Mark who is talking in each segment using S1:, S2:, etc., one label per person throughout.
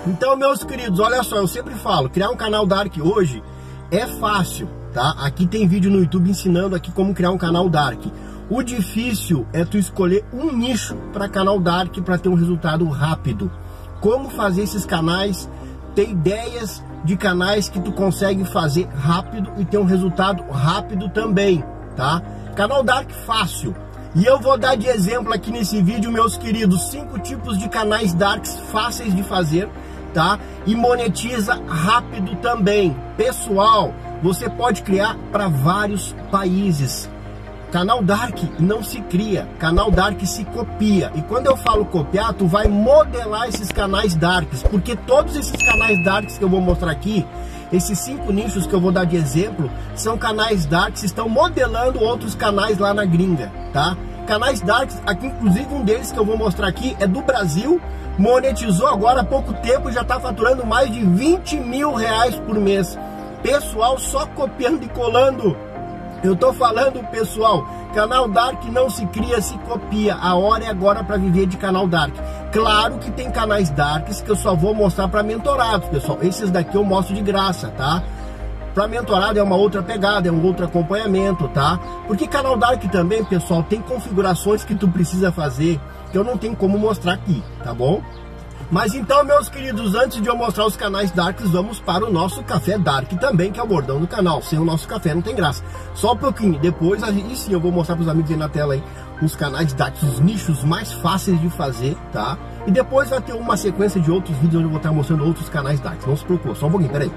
S1: Então, meus queridos, olha só, eu sempre falo, criar um canal Dark hoje é fácil, tá? Aqui tem vídeo no YouTube ensinando aqui como criar um canal Dark. O difícil é tu escolher um nicho para canal Dark para ter um resultado rápido. Como fazer esses canais, ter ideias de canais que tu consegue fazer rápido e ter um resultado rápido também, tá? Canal Dark fácil. E eu vou dar de exemplo aqui nesse vídeo, meus queridos, 5 tipos de canais Darks fáceis de fazer, tá? E monetiza rápido também. Pessoal, você pode criar para vários países. Canal Dark não se cria, canal Dark se copia. E quando eu falo copiar, tu vai modelar esses canais Darks, porque todos esses canais Darks que eu vou mostrar aqui, esses 5 nichos que eu vou dar de exemplo, são canais Darks que estão modelando outros canais lá na gringa, tá? Canais Darks, aqui inclusive um deles que eu vou mostrar aqui é do Brasil, monetizou agora há pouco tempo e já está faturando mais de 20 mil reais por mês. Pessoal, só copiando e colando. Eu tô falando, pessoal, canal Dark não se cria, se copia. A hora é agora para viver de canal Dark. Claro que tem canais Darks que eu só vou mostrar para mentorados, pessoal. Esses daqui eu mostro de graça, tá? Para mentorado é uma outra pegada, é um outro acompanhamento, tá? Porque canal Dark também, pessoal, tem configurações que tu precisa fazer que eu não tenho como mostrar aqui, tá bom? Mas então, meus queridos, antes de eu mostrar os canais Darks, vamos para o nosso Café Dark também, que é o bordão do canal. Sem o nosso café não tem graça. Só um pouquinho, depois, e sim, eu vou mostrar para os amigos aí na tela aí, os canais Darks, os nichos mais fáceis de fazer, tá? E depois vai ter uma sequência de outros vídeos onde eu vou estar mostrando outros canais Darks. Não se preocupe, só um pouquinho, peraí.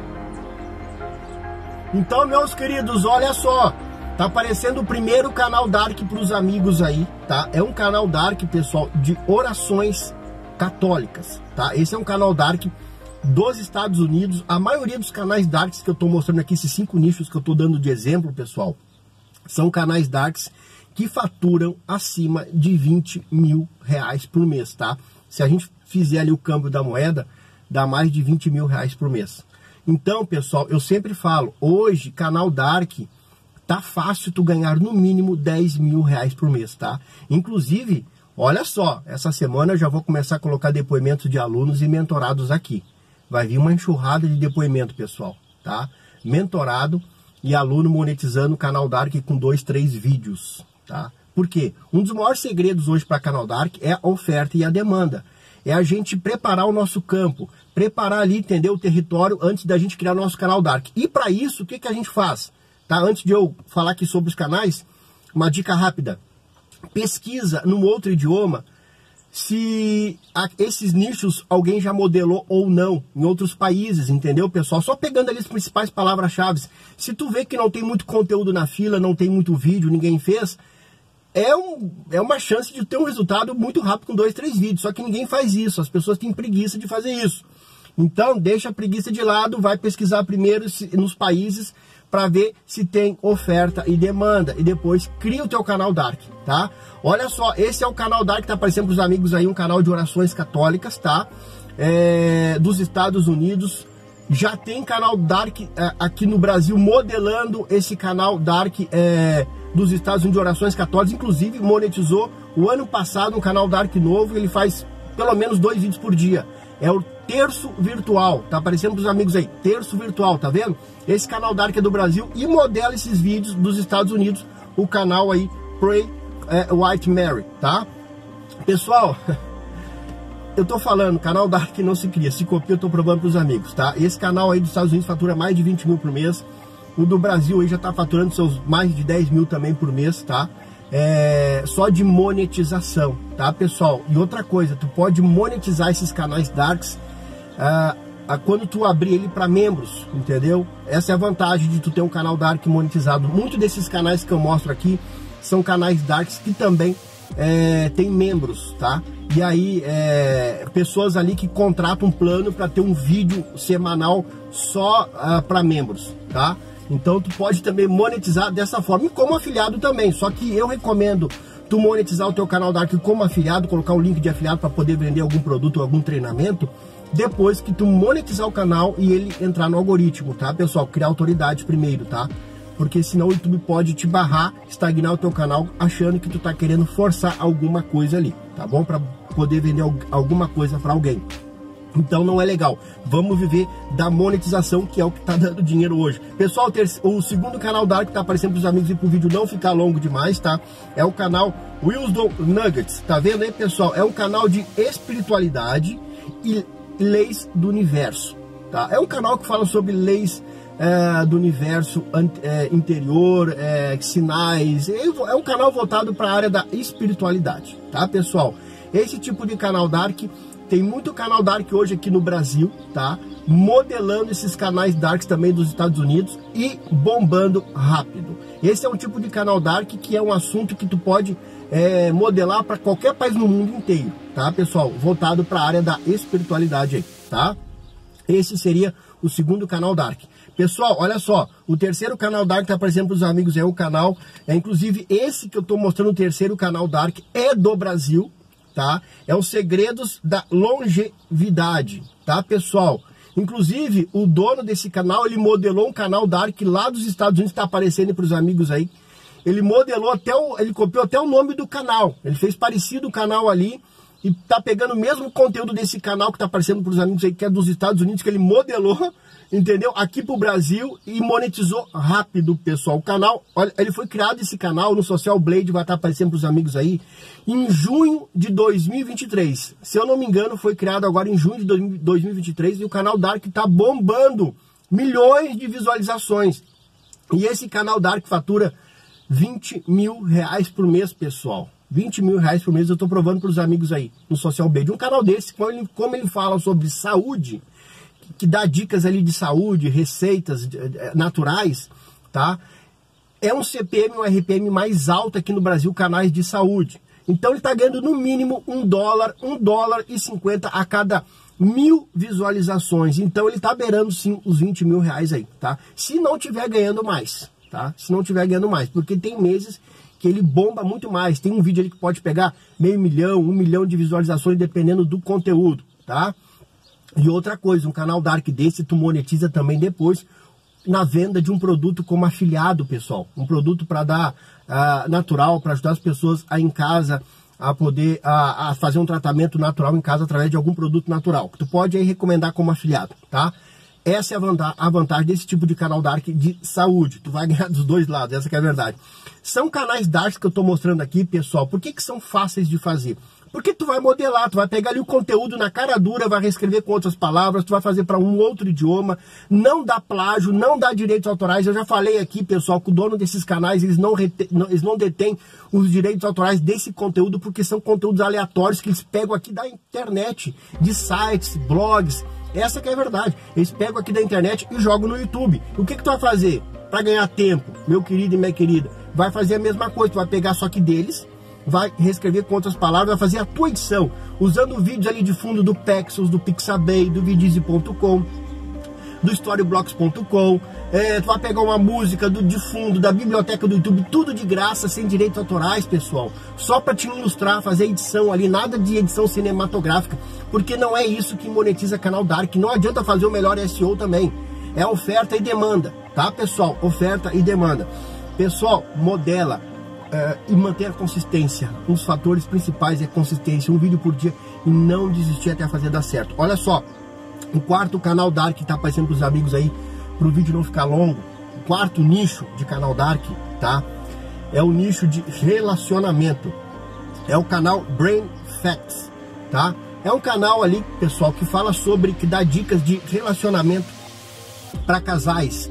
S1: Então, meus queridos, olha só. Tá aparecendo o primeiro canal Dark para os amigos aí, tá? É um canal Dark, pessoal, de orações católicas, tá? Esse é um canal Dark dos Estados Unidos. A maioria dos canais Darks que eu tô mostrando aqui, esses 5 nichos que eu tô dando de exemplo, pessoal, são canais Darks que faturam acima de 20 mil reais por mês, tá? Se a gente fizer ali o câmbio da moeda, dá mais de 20 mil reais por mês. Então, pessoal, eu sempre falo, hoje, canal Dark, tá fácil tu ganhar no mínimo 10 mil reais por mês, tá? Inclusive, olha só, essa semana eu já vou começar a colocar depoimentos de alunos e mentorados aqui. Vai vir uma enxurrada de depoimento, pessoal, tá? Mentorado e aluno monetizando o canal Dark com 2, 3 vídeos, tá? Por quê? Um dos maiores segredos hoje para canal Dark é a oferta e a demanda. É a gente preparar o nosso campo, preparar ali, entender o território antes da gente criar o nosso canal Dark. E para isso, o que a gente faz? Tá? Antes de eu falar aqui sobre os canais, uma dica rápida. Pesquisa num outro idioma se esses nichos alguém já modelou ou não em outros países, entendeu, pessoal? Só pegando ali as principais palavras-chave. Se tu vê que não tem muito conteúdo na fila, não tem muito vídeo, ninguém fez, é uma chance de ter um resultado muito rápido com 2, 3 vídeos. Só que ninguém faz isso, as pessoas têm preguiça de fazer isso. Então, deixa a preguiça de lado, vai pesquisar primeiro nos países para ver se tem oferta e demanda. E depois cria o teu canal Dark, tá? Olha só, esse é o canal Dark que tá aparecendo para os amigos aí, um canal de orações católicas, tá? Dos Estados Unidos. Já tem canal Dark aqui no Brasil modelando esse canal Dark dos Estados Unidos de orações católicas. Inclusive monetizou o ano passado um canal Dark novo. Ele faz pelo menos 2 vídeos por dia. É o Terço Virtual, tá aparecendo pros amigos aí, Terço Virtual, tá vendo? Esse canal Dark é do Brasil e modela esses vídeos dos Estados Unidos, o canal aí, Pray White Mary, tá? Pessoal, eu tô falando, canal Dark não se cria, se copia, eu tô provando pros amigos, tá? Esse canal aí dos Estados Unidos fatura mais de 20 mil por mês, o do Brasil aí já tá faturando seus mais de 10 mil também por mês, tá? Só de monetização, tá, pessoal? E outra coisa, tu pode monetizar esses canais Darks quando tu abrir ele para membros, entendeu? Essa é a vantagem de tu ter um canal Dark monetizado. Muitos desses canais que eu mostro aqui são canais Darks que também tem membros, tá? E aí, pessoas ali que contratam um plano para ter um vídeo semanal só para membros, tá? Então tu pode também monetizar dessa forma, e como afiliado também. Só que eu recomendo tu monetizar o teu canal Dark como afiliado, colocar um link de afiliado para poder vender algum produto ou algum treinamento, depois que tu monetizar o canal e ele entrar no algoritmo, tá, pessoal? Criar autoridade primeiro, tá? Porque senão o YouTube pode te barrar, estagnar o teu canal, achando que tu tá querendo forçar alguma coisa ali, tá bom? Para poder vender alguma coisa para alguém. Então não é legal. Vamos viver da monetização, que é o que tá dando dinheiro hoje. Pessoal, o segundo canal Dark que tá aparecendo pros amigos e pro vídeo não ficar longo demais, tá? É o canal Wisdom Nuggets. Tá vendo aí, pessoal? É um canal de espiritualidade e leis do universo, tá? É um canal que fala sobre leis do universo interior, sinais. É um canal voltado para a área da espiritualidade, tá, pessoal? Esse tipo de canal Dark, tem muito canal Dark hoje aqui no Brasil, tá? Modelando esses canais Darks também dos Estados Unidos e bombando rápido. Esse é um tipo de canal Dark que é um assunto que tu pode modelar para qualquer país no mundo inteiro, tá, pessoal? Voltado para a área da espiritualidade aí, tá? Esse seria o segundo canal Dark. Pessoal, olha só, o terceiro canal Dark que tá aparecendo para os amigos é o canal, inclusive esse que eu tô mostrando, o terceiro canal Dark é do Brasil, tá? É os segredos da longevidade, tá, pessoal? Inclusive, o dono desse canal, ele modelou um canal Dark lá dos Estados Unidos, tá aparecendo para os amigos aí. Ele modelou ele copiou até o nome do canal, ele fez parecido o canal ali, e tá pegando o mesmo conteúdo desse canal que tá aparecendo para os amigos aí, que é dos Estados Unidos, que ele modelou, entendeu? Aqui pro Brasil e monetizou rápido, pessoal. O canal, olha, ele foi criado, esse canal, no Social Blade, vai estar aparecendo para os amigos aí, em junho de 2023. Se eu não me engano, foi criado agora em junho de 2023 e o canal Dark tá bombando milhões de visualizações. E esse canal Dark fatura 20 mil reais por mês, pessoal. 20 mil reais por mês, eu tô provando para os amigos aí no Social Blade. Um canal desse, como ele fala sobre saúde, que dá dicas ali de saúde, receitas naturais, tá? É um CPM, um RPM mais alto aqui no Brasil, canais de saúde. Então ele tá ganhando no mínimo $1,50 a cada 1000 visualizações. Então ele tá beirando sim os 20 mil reais aí, tá? Se não tiver ganhando mais, tá? Se não tiver ganhando mais, porque tem meses que ele bomba muito mais. Tem um vídeo ali que pode pegar 500 mil, 1 milhão de visualizações, dependendo do conteúdo, tá? E outra coisa, um canal Dark desse, tu monetiza também depois na venda de um produto como afiliado, pessoal. Um produto para dar natural, para ajudar as pessoas em casa a poder fazer um tratamento natural em casa através de algum produto natural. Tu pode aí recomendar como afiliado, tá? Essa é a vantagem desse tipo de canal Dark de saúde. Tu vai ganhar dos dois lados, essa que é a verdade. São canais Dark que eu tô mostrando aqui, pessoal. Por que são fáceis de fazer? Porque tu vai modelar, tu vai pegar ali o conteúdo na cara dura, vai reescrever com outras palavras, tu vai fazer para um outro idioma, não dá plágio, não dá direitos autorais. Eu já falei aqui, pessoal, que o dono desses canais, eles não detêm os direitos autorais desse conteúdo, porque são conteúdos aleatórios que eles pegam aqui da internet, de sites, blogs. Essa que é a verdade. Eles pegam aqui da internet e jogam no YouTube. O que tu vai fazer para ganhar tempo, meu querido e minha querida? Vai fazer a mesma coisa, tu vai pegar só que deles, vai reescrever com outras palavras, vai fazer a tua edição, usando vídeos ali de fundo do Pexels, do Pixabay, do Vidizi.com, do Storyblocks.com, tu vai pegar uma música de fundo, da biblioteca do YouTube, tudo de graça, sem direitos autorais, pessoal, só para te ilustrar, fazer edição ali, nada de edição cinematográfica, porque não é isso que monetiza canal Dark. Não adianta fazer o melhor SEO também, é oferta e demanda, tá, pessoal? Oferta e demanda. Pessoal, modela e manter a consistência. Um dos fatores principais é consistência, um vídeo por dia e não desistir até fazer dar certo. Olha só, o quarto canal Dark que tá aparecendo pros amigos aí, pro vídeo não ficar longo, o quarto nicho de canal Dark, tá? É o nicho de relacionamento. É o canal Brain Facts, tá? É um canal ali, pessoal, que fala sobre, que dá dicas de relacionamento para casais,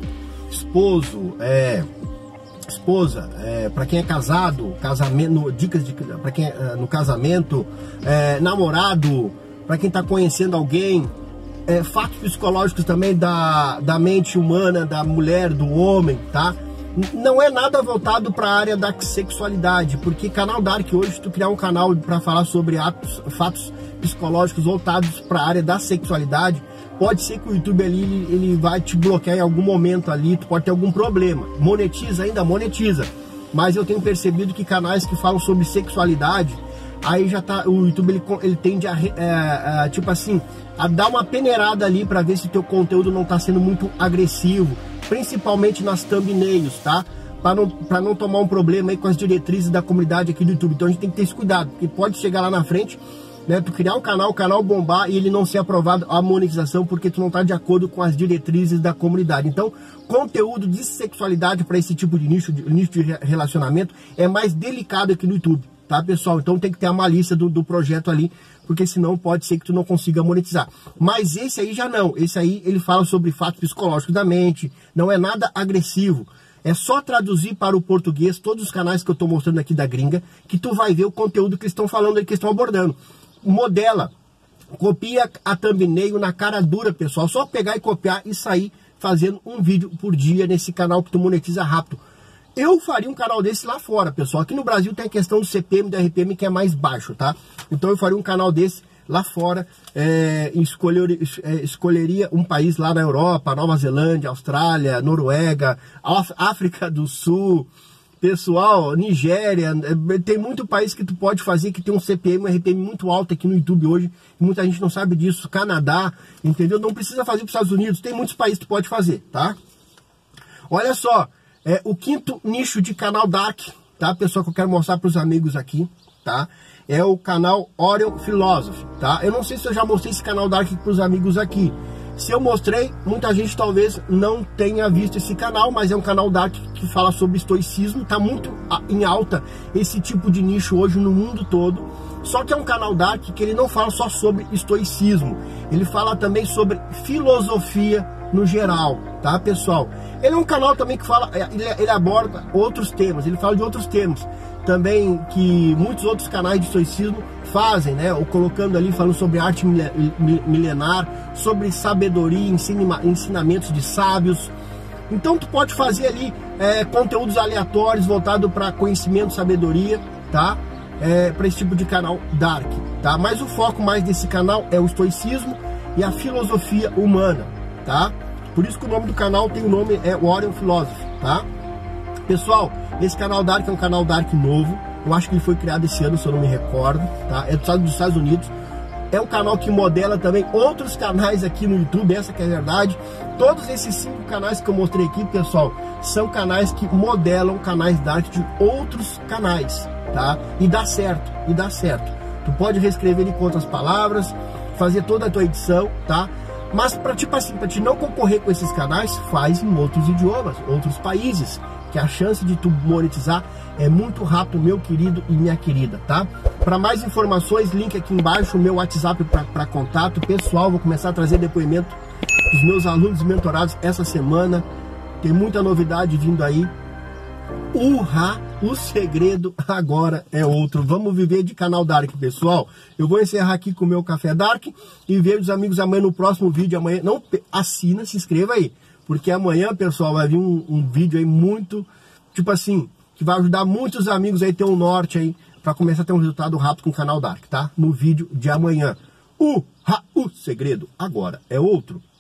S1: esposa, para quem é casado, casamento, dicas para quem no casamento, namorado, para quem está conhecendo alguém, fatos psicológicos também da mente humana, da mulher, do homem, tá? Não é nada voltado para a área da sexualidade, porque canal Dark hoje, se tu criar um canal para falar sobre fatos psicológicos voltados para a área da sexualidade, pode ser que o YouTube ali ele vai te bloquear em algum momento ali, tu pode ter algum problema. Monetiza ainda? Monetiza. Mas eu tenho percebido que canais que falam sobre sexualidade, aí já tá, o YouTube ele tende tipo assim, a dar uma peneirada ali para ver se o teu conteúdo não tá sendo muito agressivo, principalmente nas thumbnails, tá? Para não tomar um problema aí com as diretrizes da comunidade aqui do YouTube. Então a gente tem que ter esse cuidado, porque pode chegar lá na frente né, tu criar um canal, o canal bombar e ele não ser aprovado a monetização porque tu não está de acordo com as diretrizes da comunidade. Então, conteúdo de sexualidade para esse tipo de nicho de relacionamento é mais delicado aqui no YouTube, tá, pessoal? Então tem que ter a malícia do projeto ali, porque senão pode ser que tu não consiga monetizar. Mas esse aí já não. Esse aí ele fala sobre fatos psicológicos da mente, não é nada agressivo. É só traduzir para o português todos os canais que eu estou mostrando aqui da gringa, que tu vai ver o conteúdo que eles estão falando aí, que eles estão abordando. Modela, copia a thumbnail na cara dura, pessoal. Só pegar e copiar e sair fazendo um vídeo por dia nesse canal que tu monetiza rápido. Eu faria um canal desse lá fora, pessoal. Aqui no Brasil tem a questão do CPM e do RPM que é mais baixo, tá? Então eu faria um canal desse lá fora, escolheria um país lá na Europa, Nova Zelândia, Austrália, Noruega, África do Sul, pessoal, Nigéria, tem muito país que tu pode fazer que tem um CPM, um RPM muito alto aqui no YouTube hoje, muita gente não sabe disso, Canadá, entendeu? Não precisa fazer para os Estados Unidos, tem muitos países que tu pode fazer, tá? Olha só, o quinto nicho de canal Dark, tá, pessoal, que eu quero mostrar para os amigos aqui, tá? É o canal Orion Philosophy, tá? Eu não sei se eu já mostrei esse canal Dark para os amigos aqui. Se eu mostrei, muita gente talvez não tenha visto esse canal, mas é um canal Dark que fala sobre estoicismo. Tá muito em alta esse tipo de nicho hoje no mundo todo. Só que é um canal Dark que ele não fala só sobre estoicismo. Ele fala também sobre filosofia no geral, tá, pessoal? Ele é um canal também que fala, ele aborda outros temas, ele fala de outros temas também que muitos outros canais de estoicismo fazem, né? Ou colocando ali, falando sobre arte milenar, sobre sabedoria, ensinamentos de sábios. Então tu pode fazer ali conteúdos aleatórios voltado para conhecimento, sabedoria, tá? Para esse tipo de canal Dark, tá? Mas o foco mais desse canal é o estoicismo e a filosofia humana, tá? Por isso que o nome do canal tem o nome, Orion Philosophy, tá? Pessoal, esse canal Dark é um canal Dark novo. Eu acho que ele foi criado esse ano, se eu não me recordo, tá? É dos Estados Unidos. É um canal que modela também outros canais aqui no YouTube, essa que é a verdade. Todos esses 5 canais que eu mostrei aqui, pessoal, são canais que modelam canais Dark de outros canais, tá? E dá certo, Tu pode reescrever em outras palavras, fazer toda a tua edição, tá? Mas para tipo assim, para te não concorrer com esses canais, faz em outros idiomas, outros países, que a chance de tu monetizar é muito rápido, meu querido e minha querida, tá? Para mais informações, link aqui embaixo, o meu WhatsApp para contato. Pessoal, vou começar a trazer depoimento dos meus alunos mentorados essa semana. Tem muita novidade vindo aí. O segredo agora é outro. Vamos viver de canal Dark, pessoal. Eu vou encerrar aqui com o meu Café Dark e vejo os amigos amanhã no próximo vídeo. Amanhã, não, assina, se inscreva aí. Porque amanhã, pessoal, vai vir um vídeo aí muito, tipo assim, que vai ajudar muitos amigos aí a ter um norte aí, para começar a ter um resultado rápido com o canal Dark, tá? No vídeo de amanhã. O segredo agora é outro.